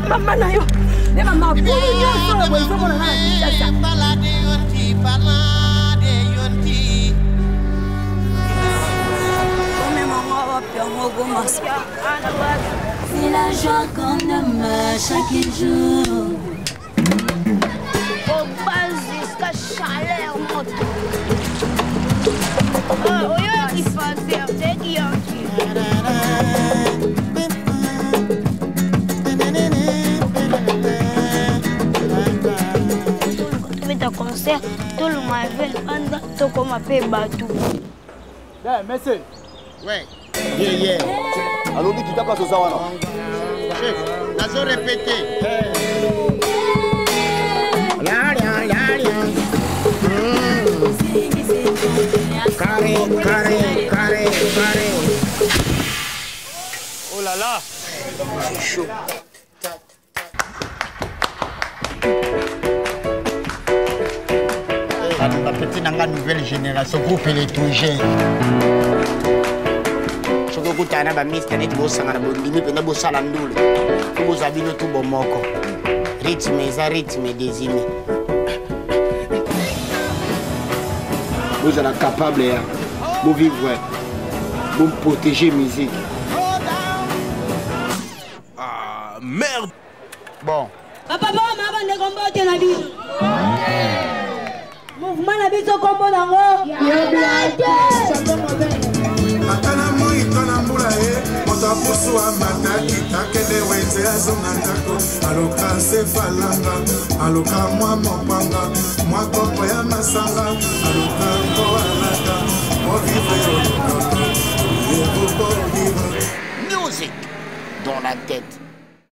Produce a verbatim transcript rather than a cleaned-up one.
Mama na yo. Ne mama bulu nyonso bo so bona na sasa. Balade yonti, balade yonti. Comme maman va faire mon gros masque. C'est la joie qu'on aime chaque jour. Au bas jusqu'à chaleur monte. Oh, oh, yo qui fait c'est qui en qui. Concert, tout le monde va tout comme un peu bateau. Eh, monsieur. Ouais. Yeah, yeah. Alors, dis qui t'a passé ça, là? Chef, la zone répétée. Carré, carré, carré, carré. Oh là là. C'est chaud. La petite nouvelle génération, groupe électrogène. Je vais vous dire que mister net bossa na bondimi pena bossa la ndule. Vous avez le tout bon moko. Rythme, ça rythme désigné. Vous êtes capable, vous vivre, vous protéger la musique. Ah, merde. Bon. Papa, maman, ne combat na bino. Mouvement na biso combo nango. Yo blague. Atana moi tona mbula e moto apusu amataki takende wenze azonga ndako aloka se falanga aloka mwa mopanga mwa kopo ya masanga aloka mpo alata mo vivre au Musique dans la tête.